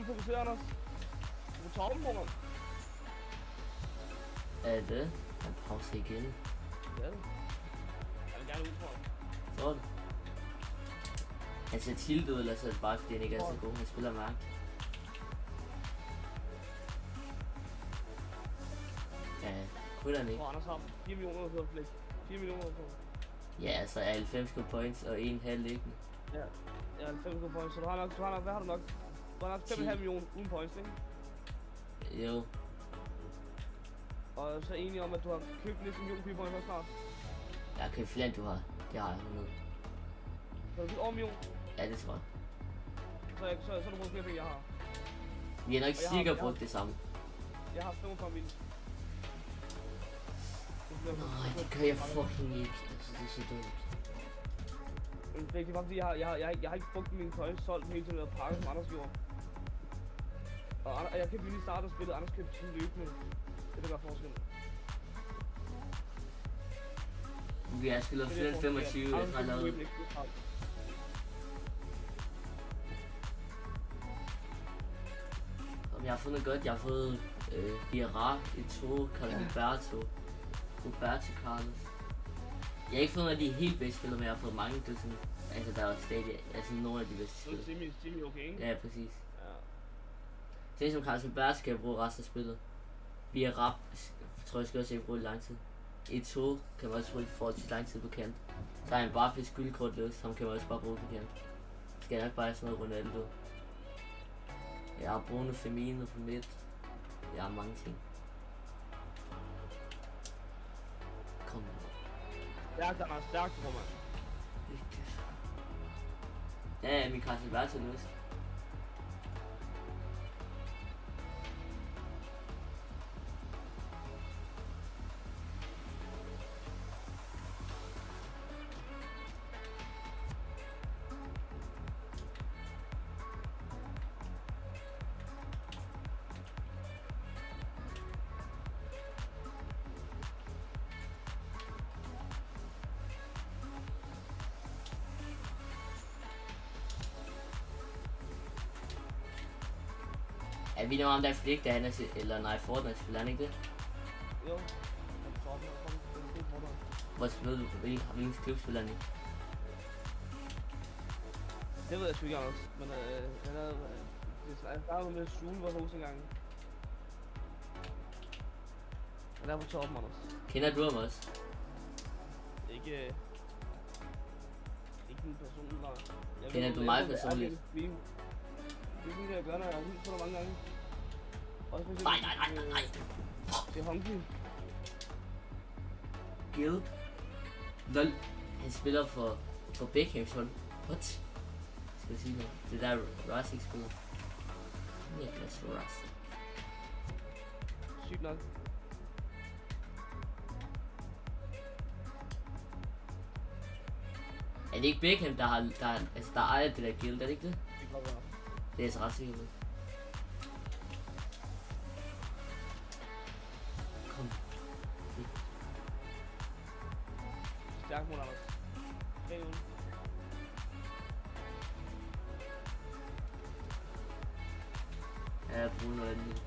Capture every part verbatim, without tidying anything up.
fokusere, Anders. Du er toppen, mand. Er det? Han pause igen. Ja. Jeg vil gerne ud, tror jeg. Tror du? Han ser tiltet ud, eller så er det bare fordi han ikke er så god. Han spiller mærkt. Ja, kunne han ikke. Hvor Anders har fire millioner på flæk. fire millioner på. Ja, altså er halvfems points og en halv liggende. Ja, ja, halvfems points, så du har nok, du har nok, hvad har du nok? Du har nok fem komma fem millioner uden points, ikke? Jo. Og så er enige om, at du har købt næsten en million points også snart. Jeg har købt flere end du har. Det har jeg hundrede. Så har du købt over en million? Ja, det tror jeg. Så, jeg, så, så har du brugt flere penge, jeg har. Vi har nok sikkert brugt det samme. Jeg har femogfyrre millioner. Nej, det gør jeg fucking ikke. Altså, det er så dumt. Det er bare fordi, jeg har, jeg har, jeg har, jeg har ikke brugt mine coins solgt hele tiden, og pakket som Anders gjorde. Og Anders, jeg købte lige starte og spillet, Anders købte sådan løbende. Det er det, der gør forskellen. Vi har spillet flere end femogtyve, jeg har lavet. Jeg har fundet godt, jeg har fået øh, Vejrgang, Etto, Roberto, Roberto Carlos. Jeg har ikke fået nogle af de helt bedste spillere, men jeg har fået mange, det sådan, altså der er stadig, altså nogle af de bedste spillere. Så er Timmy okay, ikke? Ja, præcis. Ja. Sådan som Carlos Roberto skal jeg bruge resten af spillet. Vejrgang, tror jeg skal også ikke bruge i lang tid. Etto kan man også bruge for til lang tid på kant. Så har han bare fisk guldkort løs, ham kan man også bare bruge på kant. Skal jeg nok bare have sådan noget Ronaldo. Jeg har Bruno Firmino på midt. Jeg har mange ting. Kom nu. Stærkt, Anders. Stærkt, tror man. Ja, min Carlos Alberto løs. Er vi nu om der er flik, der han er til, eller nej, Fortnite spiller han ikke det? Jo. Hvor spiller du? Hvilken klub spiller han i? Det ved jeg sgu ikke også, men øh, han havde... Jeg startede med at skjule vores hos engang. Han er på toppen, Anders. Kender du ham også? Ikke... Øh, ikke en person, bare... Jeg Kender du mig personligt? Det synes jeg, jeg gør, når jeg har hilst på dig mange gange. Nej, nej, nej, nej, nej. Det er Honky. Gil. Lol. Han spiller for, for Vejrgang hold. What? Skal jeg sige noget? Det der Racing spiller. Niklas Racing. Sygt nok. Er det ikke Vejrgang, der har, der, altså der ejer det der guild, er det ikke det? Det kan godt være. Det er så ret sikkert. Kom. Stærk mod Anders. Hey, ude. Ja, jeg bruger noget andet.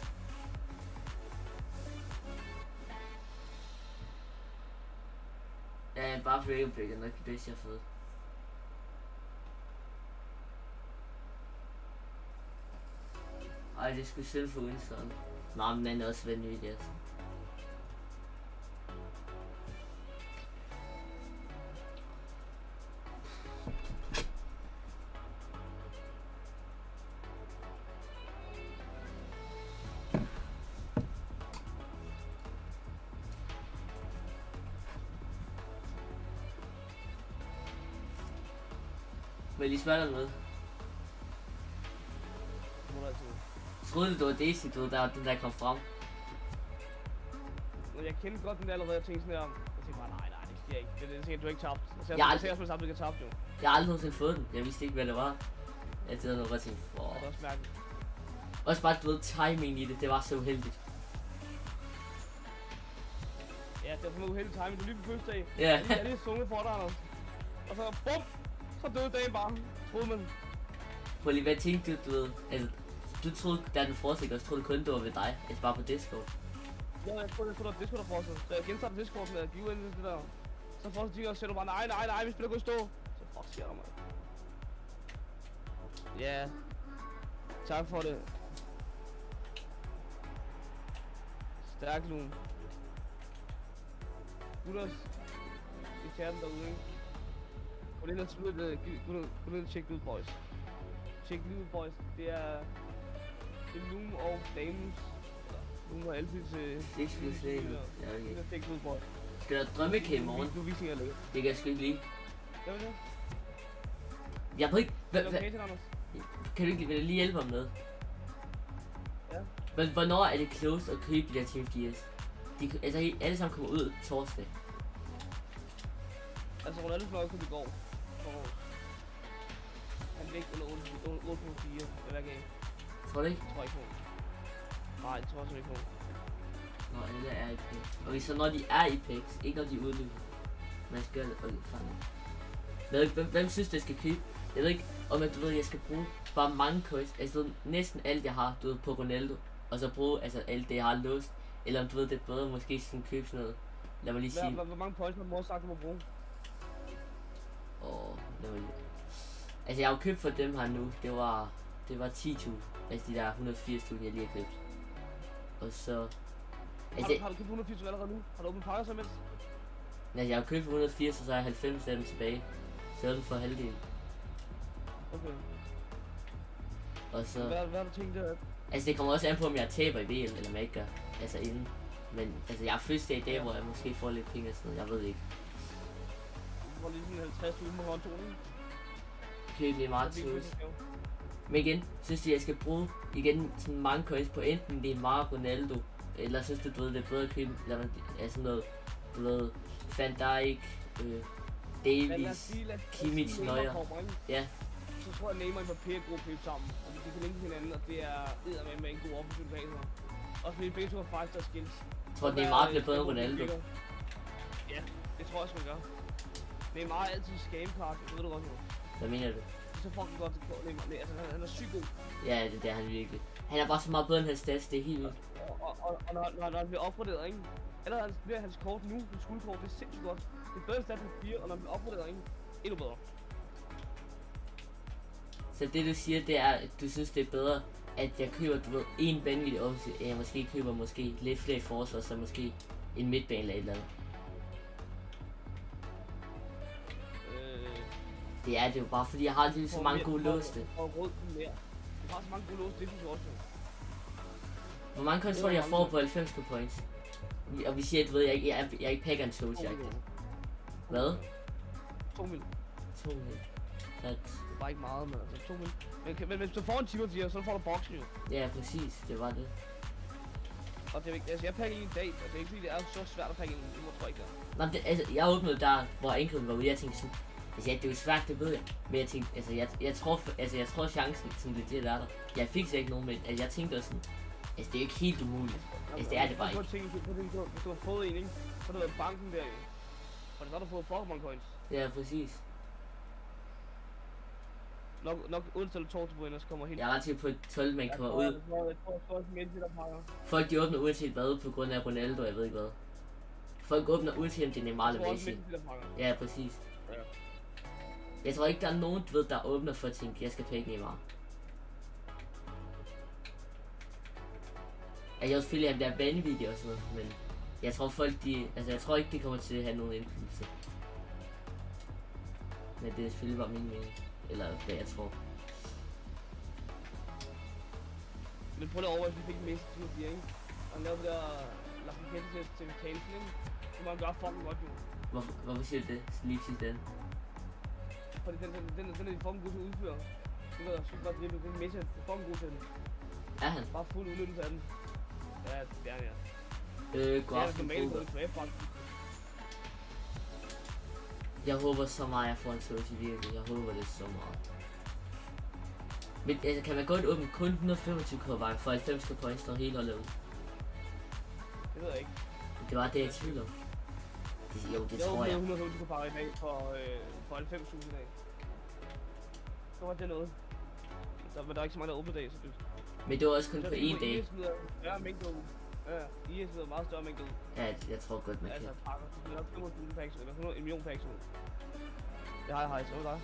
Ja, bare for Vejrgang er nok det bedste, jeg har fået. Ej, det skulle selv få uden sådan. Nej, men den er også vanvittig, altså. Vil jeg lige spørge dig noget? Troede du, det var Daisy, du der, den der kom frem? Jeg kendte godt den der allerede, jeg tænkte sådan her om. Jeg tænkte bare, nej, nej, det sker ikke. Det er sikkert, du ikke tabt. Jeg ser, jeg ser også med samtidig ikke tabt, jo. Jeg har aldrig nogensinde fået den. Jeg vidste ikke, hvad det var. Jeg tænkte noget, jeg tænkte, for... Det er også mærkeligt. Også bare, du ved, timing i det, det var så uheldigt. Ja, det var sådan noget uheldigt timing. Du er lige på fødselsdag. Ja. Jeg er lige sunget for dig, Anders. Og så, bum! Så døde dagen bare. Troede man. Prøv lige, hvad tænkte du, du ved? Altså, du troede, da den forsikker, så troede du kun, det var ved dig. Altså bare på Discord. Ja, jeg troede, det var Discord, der forsikker. Så jeg genstarter Discord med at give ind det der. Så forsikker og sætter bare, nej, nej, nej, vi spiller kun stå. Så fuck siger der, mand. Ja. Yeah. Tak for det. Stærk Lune. Gutters i chatten derude, ikke? Gå ind og slutte det. Gå ind og tjek det ud, boys. Tjek det ud, boys. Det er... Det er Lune og Damens. Lune og altid til... Det skal vi se. Ja, okay. Tjek det ud, boys. Skal der drømmekage i morgen? Nu viser jeg lidt. Det kan jeg sgu ikke lide. Hvad var det? Jeg ved ikke... Hva, hva, Okay, Anders? kan du ikke vil du lige hjælpe mig med? Ja. Men hvornår er det close at købe de der Team firs? De, altså alle sammen kommer ud torsdag. Altså Ronaldo fløj kun i går. Han væk under otte komma fire hver gang. Tror du ikke? Tror jeg ikke på. Nej, det tror jeg ikke på. Nå, alle er i picks. Okay, så når de er i picks, ikke når de er udløbet. Man skal gøre det. Okay, fanden. Jeg ved ikke, hvem, hvem synes det skal købe? Jeg ved ikke, om jeg, du ved, jeg skal bruge bare mange coins. Altså du ved, næsten alt jeg har, du ved, på Ronaldo. Og så bruge altså alt det jeg har låst. Eller om du ved, det er bedre måske sådan købe sådan noget. Lad mig lige sige. Hvor, hvor mange points har mor sagt, du må bruge? Åh, lad mig lige. Altså jeg har jo købt for dem her nu. Det var, det var ti tusind. Altså de der et hundrede og firs tusind jeg lige har købt. Og så... Altså, har, du, har du købt et hundrede og firs allerede nu? Har du åbnet pakker så imens? Altså jeg har købt for et hundrede og firs, og så har jeg halvfems af dem tilbage. Så er den for halvdelen. Okay. Og så... Hvad, hvad har du tænkt der? Altså det kommer også an på, om jeg taber i V M, eller om jeg ikke gør. Altså inden. Men altså jeg har fødselsdag i dag, hvor jeg måske får lidt penge og sådan noget. Jeg ved ikke. Du får lige sådan halvtreds tusind på kontoen. Køb lige meget til. Men igen, synes jeg, jeg skal bruge igen sådan mange coins på enten Neymar, Ronaldo. Eller synes du, du ved, det er bedre at købe, eller altså noget, du ved, Van Dijk, øh, Davies, Kimmich, Neuer. Ja. Så tror jeg, Neymar og Mbappé er gode køb sammen. Og de kan linke hinanden, og det er eddermame med en god offensiv bag sig. Også fordi begge to har five star skills. Jeg tror, Neymar bliver bedre end Ronaldo. Ja, det tror jeg også, man gør. Neymar er altid scam-card, det ved du godt nu. Hvad mener du? Så fucking godt til Neymar. Altså, han, han er sygt god. Ja, det, det er han virkelig. Han er bare så meget bedre end hans stats, det er helt vildt. Og, og, og, og når, når, når han bliver opgraderet, ikke? Allerede bliver hans kort nu, hans skuldkort, det er sindssygt godt. Det er bedre end stats på fire, og når han bliver opgraderet, ikke? Endnu bedre. Så det du siger, det er, at du synes det er bedre, at jeg køber, du ved, en vanvittig offensiv, at jeg måske køber måske lidt flere forsvar, så måske en midtbane eller et eller andet. Øh, det er det jo bare, fordi jeg har lige så mange gode låste. Og råd til mere. Du har så mange gode låste, det synes jeg også. Hvor mange kontrol jeg får på halvfems points? Og vi siger, at du ved, jeg, jeg, jeg, jeg er ikke pakker en toast, jeg ikke. Hvad? to mil. to mil. Det er bare ikke meget, men altså to mil. Men, men hvis du får en time fire, så får du boksen jo. Ja, præcis. Det var det. Og det er ikke, altså jeg pakker en i dag, og det er ikke fordi det er så svært at pakke en i, tror jeg ikke der. Nå, det, altså, jeg åbnede der, hvor indkøben var ude, jeg tænkte sådan, altså ja, det er jo svært, det ved jeg. Men jeg tænkte, altså jeg, jeg tror, altså jeg tror chancen sådan lidt det er der. Jeg fik så ikke nogen, men altså, jeg tænkte også sådan, altså det er jo ikke helt umuligt. Altså det er det bare ikke. Hvis du har fået en, ikke? Så har du været i banken der, jo. Og så har du fået Pokémon coins. Ja, præcis. Nok, nok onsdag eller torsdag, hvor ellers kommer helt... Jeg er ret til på tolv, man kommer ud. Folk de åbner uanset hvad, på grund af Ronaldo, jeg ved ikke hvad. Folk åbner uanset om det er Neymar eller Messi. Ja, præcis. Ja. Jeg tror ikke, der er nogen, du ved, der åbner for at tænke, jeg skal pække Neymar. Jeg kan også føle, at det er vanvittigt og sådan noget, men jeg tror folk de, altså jeg tror ikke, de kommer til at have nogen indflydelse. Men det er selvfølgelig bare min mening. Eller hvad jeg tror. Men prøv lige over, hvis vi fik en messe til fire, ikke? Og lave det der lapikette til til cancel, ikke? Så må man gøre fucking godt, jo. Hvorfor, hvorfor siger du det? Lige præcis den. Fordi den, den, den, den er de fucking god til at udføre. Det gør sygt godt drible, den messe er fucking god til den. Er han? Bare fuld udnyttelse af den. Ja, det er han, ja. Øh, god aften, Bruder. Jeg håber så meget, jeg får en toast i virkelig. Jeg håber det så meget. Men altså, kan man godt åbne kun et hundrede og femogtyve k for halvfems points, når hele holdet ud? Det ved jeg ikke. Det var det, jeg tvivl om. Det, jo, det jeg tror jeg. Jeg åbnede et hundrede og femogtyve k i dag for, øh, for halvfems tusind i dag. Så var det noget. Så, men der er ikke så mange, der åbner i dag, så det... Men det var også kun Så på er én dag. I S smider større mængde ud. Ja, I S smider meget større mængde ud. Ja, jeg tror godt man kan. Altså pakker, så smider fem hundrede tusind packs, eller hundrede, en million packs ud. Det har jeg hejst, hvad med dig?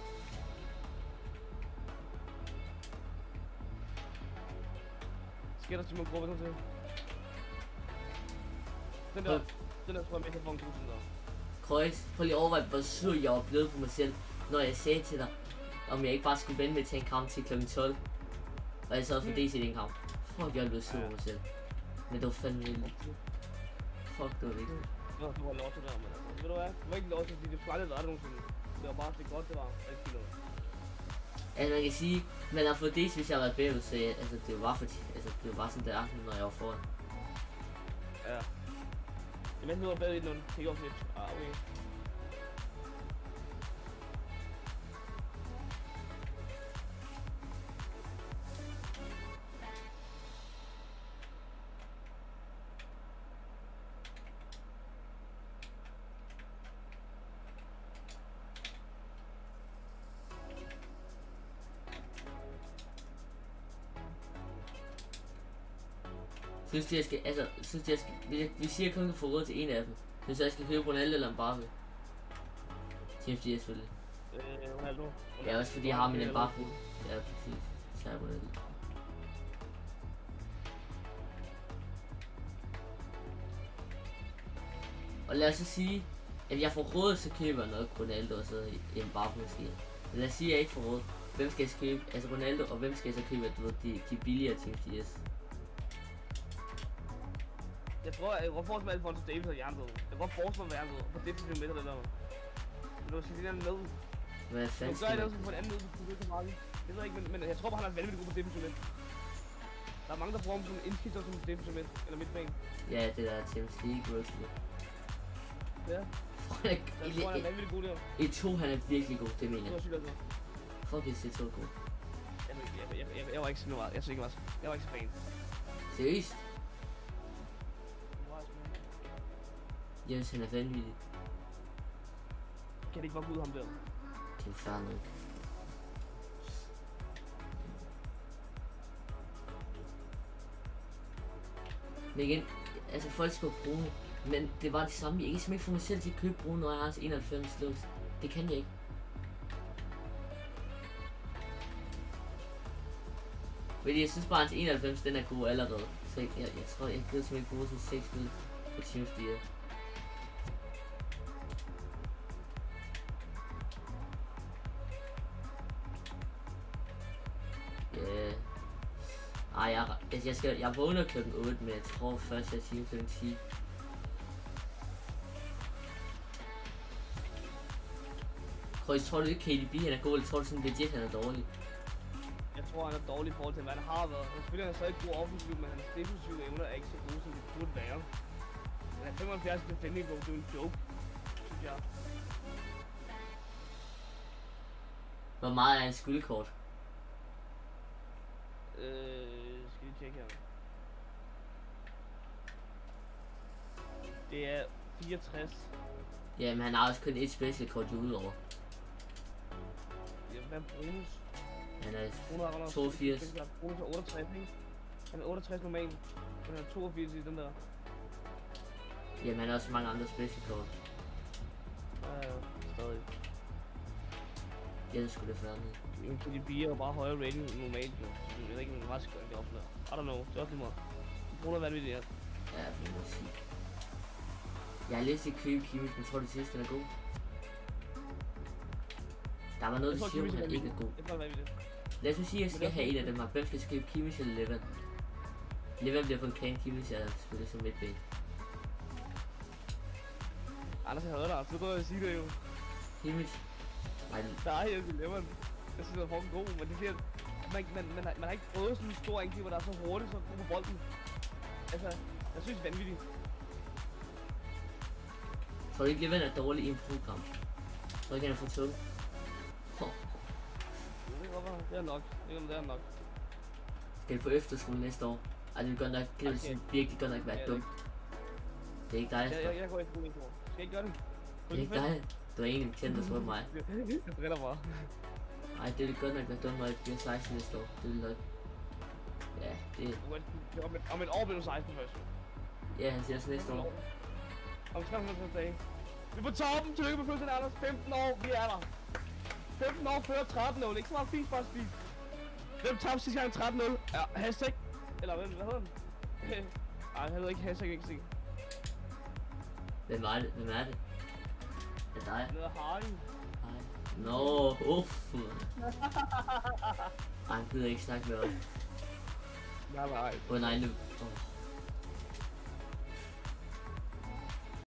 Sker der Simon Gruppe til? Den der, den der tror jeg med til at få en tusind der. Kreuz, prøv lige at overveje, hvor sur jeg var blevet på mig selv, når jeg sagde til dig, om jeg ikke bare skulle vente med til en kamp til klokken tolv. Og jeg sad for D C i den kamp. Fuck, jeg blev sur på mig selv. Men det var fandme vildt. Fuck, det var vigtigt. Nå, du var lotto der, men altså. Ved du hvad? Du var ikke lotto, fordi det skulle aldrig have været nogensinde. Det var bare det godt, det var. Ikke noget. Altså man kan sige, man har fået D C, hvis jeg har været bagud, så jeg, altså det var for altså det var bare sådan der, når jeg var foran. Ja. Imens nu er bagud i den, kigger også lidt. Ah, okay. Synes de, jeg skal, altså, synes de, jeg skal, vi, vi siger kun, at få råd til en af dem. Synes jeg, jeg skal købe Ronaldo eller Mbappe? Synes de, jeg selvfølgelig. Øh, Ronaldo. Ja, også fordi jeg har min Mbappe. Ja, præcis. Så er Ronaldo. Og lad os så sige, at jeg får råd, så køber jeg nok Ronaldo og så Mbappe måske. Men lad os sige, at jeg ikke får råd. Hvem skal jeg så købe? Altså Ronaldo, og hvem skal jeg så købe? Du ved, de, de billigere Team F S. Jeg tror, jeg går fortsat med Alfonso Davis og Jernbød. Jeg går fortsat med Jernbød, for det bliver med eller der. Men du skal sige den med. Hvad fanden skal jeg? Du gør det på en anden måde, du kan meget. Det ved jeg ikke, men, men jeg tror bare, han er vanvittigt god på defensive. Der er mange, der bruger ham som indskifter som defensive eller midtbane. Ja, det der Champions League World. Ja. Fuck, jeg tror, han er vanvittigt god der. E to, han er virkelig god, det mener jeg. Fuck, jeg siger to god. Jeg, jeg, jeg, jeg, jeg var ikke så meget, jeg synes ikke, jeg var ikke så fan. Seriøst? Jeg synes, han er vanvittig. Kan det ikke bare gå ud ham der? Det er fair nok. Men igen, altså folk skal bruge, men det var det samme. Jeg kan simpelthen ikke få mig selv til at købe bruge, når jeg har hans enoghalvfems lux. Det kan jeg ikke. Men jeg synes bare, at hans enoghalvfems, den er god allerede. Så jeg, jeg, jeg tror, jeg gider simpelthen ikke bruge sådan seks spil på Team F S. Ej, jeg, altså jeg, skal, jeg vågner klokken otte, men jeg tror først, jeg siger klokken ti. Krois, tror du ikke K D B han er god, eller tror du sådan legit han er dårlig? Jeg tror han er dårlig i forhold til hvad han har været. Han spiller han stadig god offensiv, men hans defensive evner er ikke så gode, som det burde være. Men han er femoghalvfjerds defending på, det er en joke, synes jeg. Hvor meget er hans guldkort? Øh, skal vi tjekke her. Det er fireogtres. Ja, men han har også kun et special kort udover. Ja, hvad er bonus? Han er toogfirs. Bonus er otteogtres, ikke? Han er otteogtres normalt, men han er toogfirs i den der. Jamen, han har også mange andre special kort. Ja, ja, stadig. Jeg skulle det færdigt. En K D B er jo bare højere rating end normalt, jo. Så jeg ved ikke, om den rask gør det op der. I don't know, det er også lige meget. Bruger hvad det er. Ja, det må sige. Jeg har lyst til at købe Kimmich, men tror du sidst, den er god? Der var noget, der siger, at han ikke er god. Jeg tror, det er Lad os nu sige, at jeg skal have en af dem her. Hvem skal jeg købe, Kimmich eller Levan? Levan bliver på en kan, Kimmich er selvfølgelig som midtbane. Anders, jeg hader dig. Du går og sige det jo. Kimmich? Nej, nej, jeg vil lave den. Jeg synes, det er fucking god, men det bliver... Man, man, man, man, man har ikke prøvet sådan en stor angriber, der er så hurtigt, så god på bolden. Altså, jeg synes det er vanvittigt. Tror du ikke, Levan er dårlig i en pro-kamp? Tror du ikke, han er for tung? Oh. Det er godt være. Det er nok. Det er nok. Skal vi på efterskole næste år? Ej, det vil godt nok, det vil okay. virkelig godt nok være ja, dumt. Det er ikke dig, jeg, jeg, jeg går efterskole næste år. Skal jeg ikke gøre det? Det er ikke dig. Du er egentlig kendt at spørge mig. Jeg driller bare. Ej, det vil godt nok være dumt, når jeg bliver seksten næste år. Det vil nok. Ja, det... Om et, om et år bliver du seksten først. Ja, han siger også næste år. Om tre hundrede og halvtreds dage. Vi er på toppen, tillykke med fødselsdagen, Anders. femten år, vi er der. femten år før tretten nul, ikke så meget fint, bare speed. Hvem tabte sidste gang tretten nul? Ja, hashtag. Eller hvad, hvad hedder den? Ej, han hedder ikke hashtag, ikke sikkert. Hvem er det? Hvem er det? Det er dig. Han hedder Harry. Harry. Nå, uff. Ej, han gider ikke snakke med os. Nej, nej. Åh nej, nu. Oh.